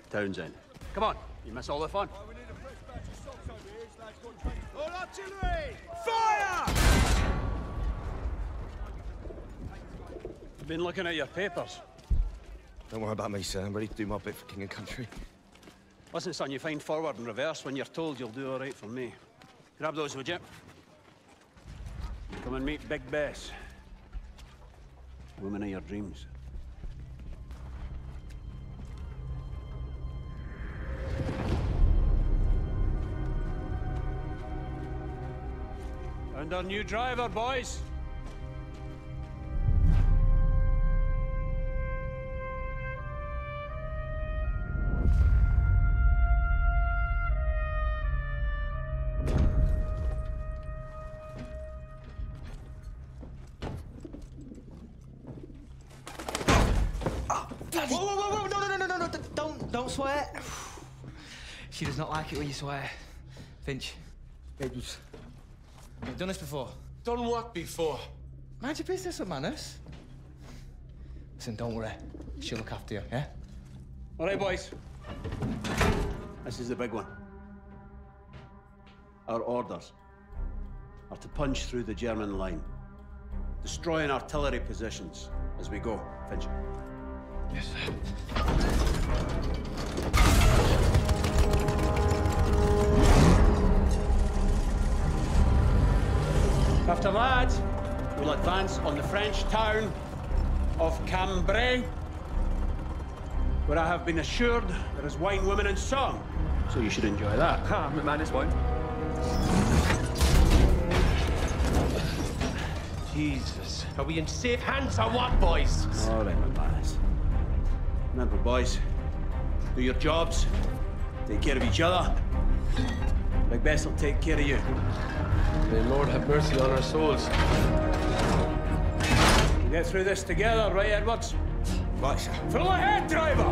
Townsend. Come on, you miss all the fun. We need a fresh batch of socks over here. This lad's got 20. All artillery! Fire! Been looking at your papers. Don't worry about me, sir. I'm ready to do my bit for king and country. Listen, son, you find forward and reverse when you're told you'll do all right for me. Grab those, would you? Come and meet Big Bess. Woman of your dreams. And our new driver, boys. Whoa, no, don't swear. She does not like it when you swear. Finch. You've done this before. Done what before? Mind your business with manners. Listen, don't worry. She'll look after you, yeah? All right, boys. This is the big one. Our orders are to punch through the German line, destroying artillery positions as we go. Finch. Yes, sir. After that, we'll advance on the French town of Cambrai, where I have been assured there is wine, women, and song. So you should enjoy that. Ha, McManus won't. Jesus. Are we in safe hands or what, boys? All right, McManus. Remember, boys, do your jobs, take care of each other. Big Bess will take care of you. May Lord have mercy on our souls. We'll get through this together, right, Edwards? Right, sir. Full ahead, driver!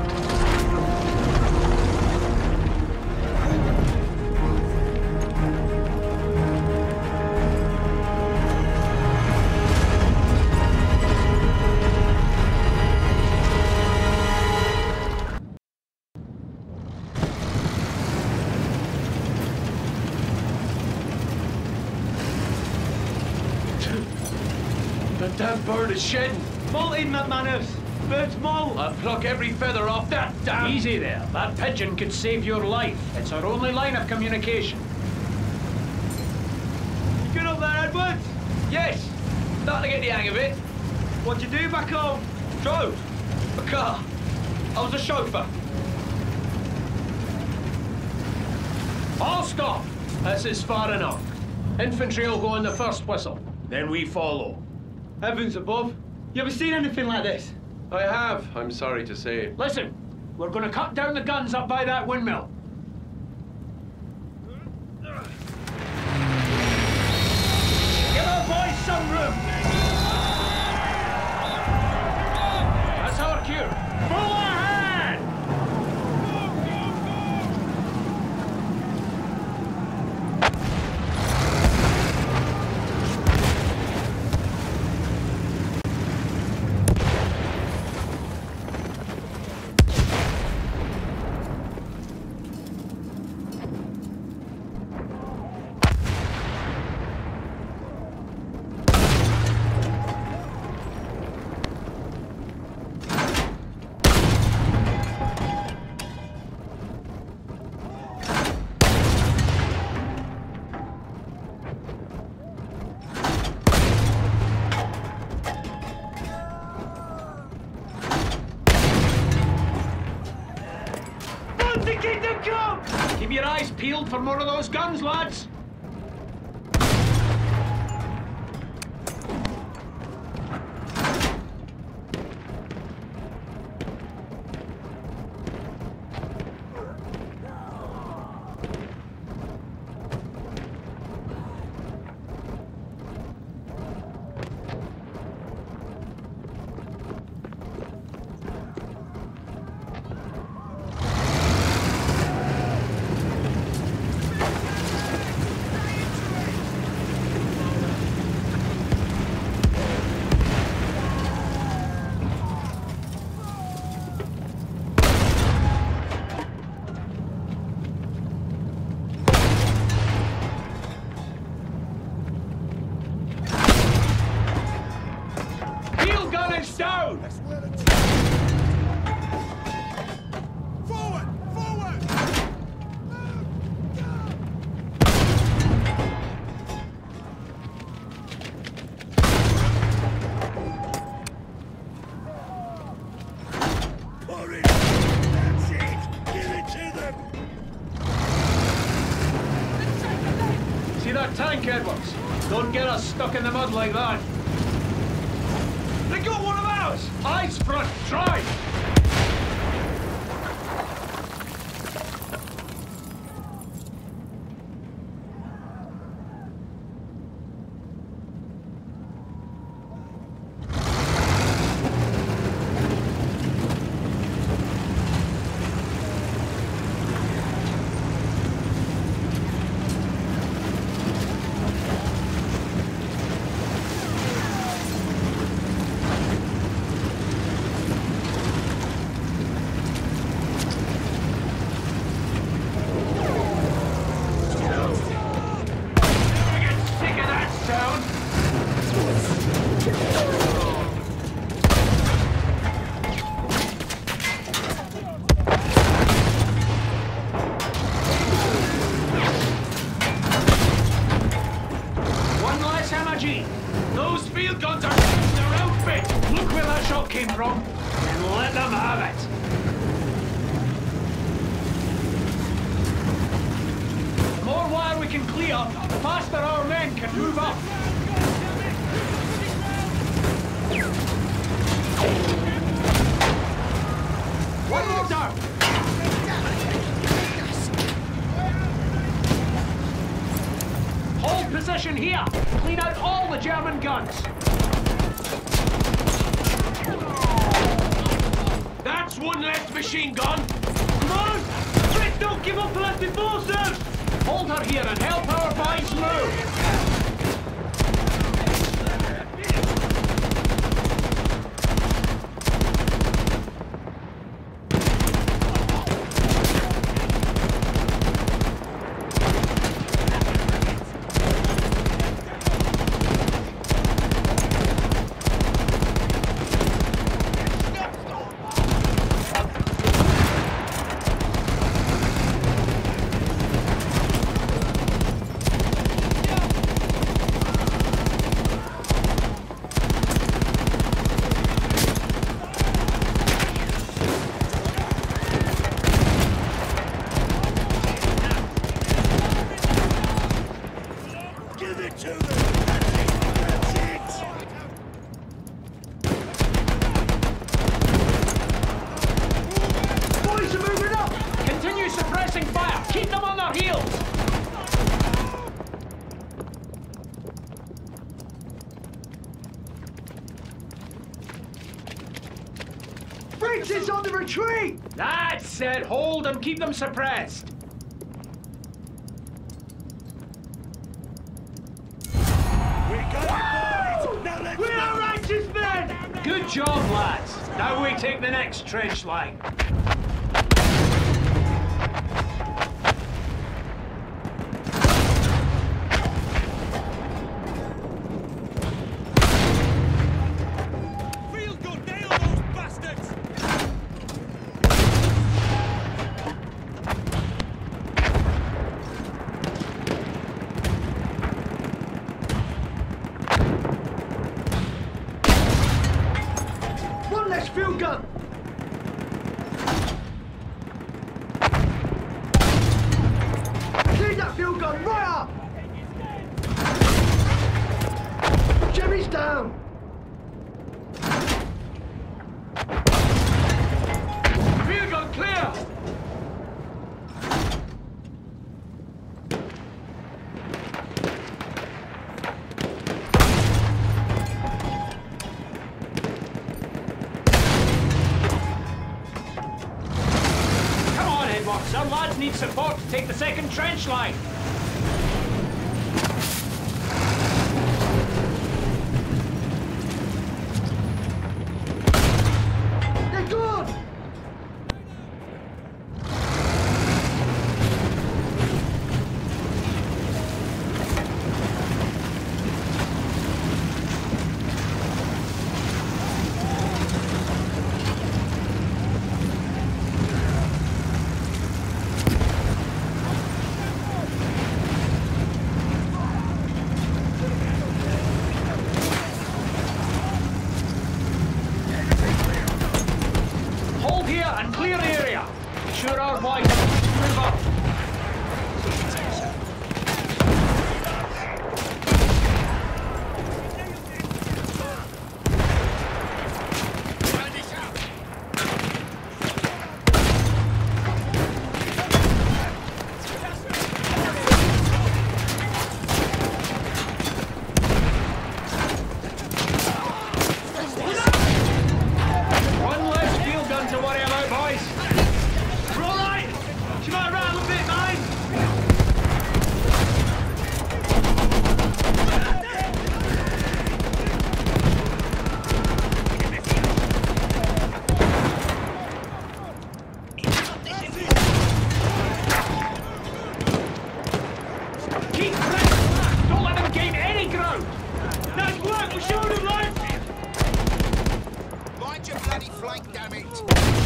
The damn bird is shedding. Molting, McManus. Bird's molt. I'll pluck every feather off that damn... Easy there. That pigeon could save your life. It's our only line of communication. Good up there, Edwards. Yes. Starting to get the hang of it. What'd you do back home? Drove. A car. I was a chauffeur. All stop! This is far enough. Infantry will go on the first whistle. Then we follow. Heavens above. You ever seen anything like this? I have, I'm sorry to say. Listen, we're going to cut down the guns up by that windmill. Give our boys some room. That's our cue. Full ahead! The kingdom come! Keep your eyes peeled for more of those guns, lads. that tank, Edwards. Don't get us stuck in the mud like that. They got one of ours! Eyes front, drive! Those field guns are taking their outfit! Look where that shot came from, and let them have it. The more wire we can clear, the faster our men can move up. One more down. Hold position here. Clean out all the German guns. That's one left machine gun! Come on! Fritz, don't give up unless we force them! Hold her here and help our boys move! Keep them on their heels! Fritz is on the retreat! That's it! Hold them, keep them suppressed! We got it, boys! Now let's We are righteous men! Good job, lads! Now we take the next trench line. Field gun! Clean that field gun right up! Jimmy's down! Field gun clear! Some lads need support to take the second trench line. They're good! Right, we're showing him life! Mind your bloody flank, damn it!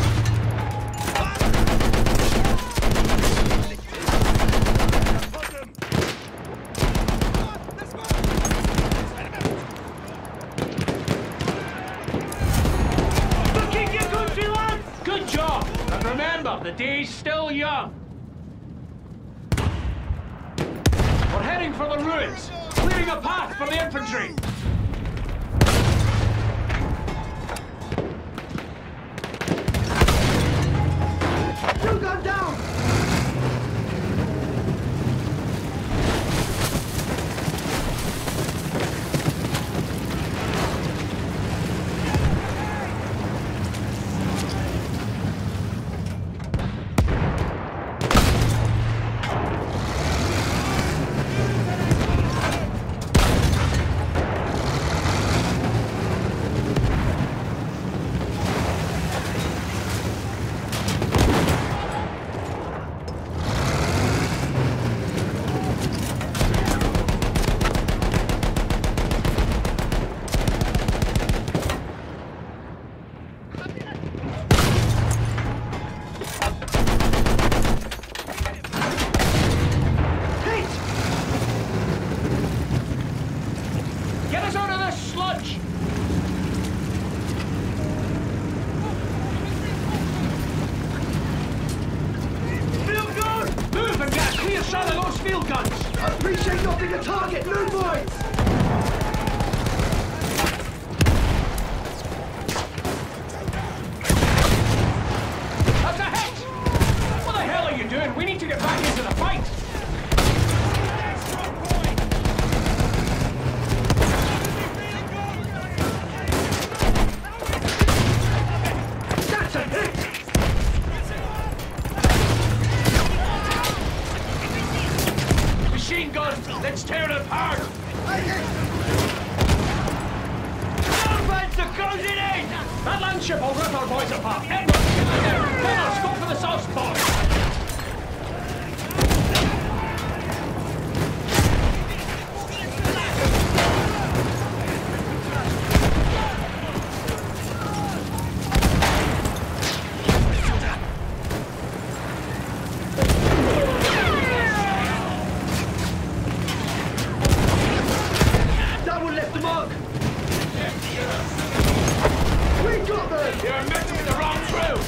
Looking your country, lad! Good job! And remember, the day's still young. We're heading for the ruins, clearing a path for the infantry. Two gun down! Get us out of this sludge! Field gun! Move and get a clear shot of those field guns! I appreciate not being a target, new boys! That's a hit! What the hell are you doing? We need to get back into the fight! That's a hit! Machine gun! Let's tear it apart! Advance are closing in! That landship will rip our boys apart! Edward, get in there! Connors, go for the south spot! That one left the mark! We got them! You're mixing the wrong crew!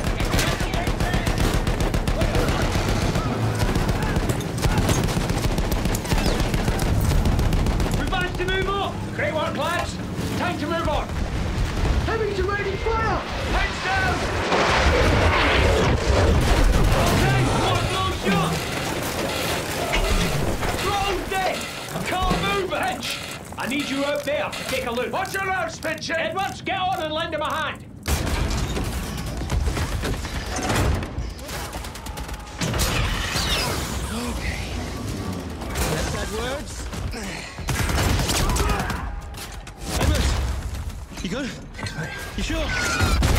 We've managed to move on! Great work, lads! Time to move on! Heavy to raining fire! Heads down! Okay, one close shot! Throw dead! I can't move, Finch! I need you out there to take a look. Watch your nose, Finch! Edwards, get on and lend him a hand! Words? Edward! You good? You sure?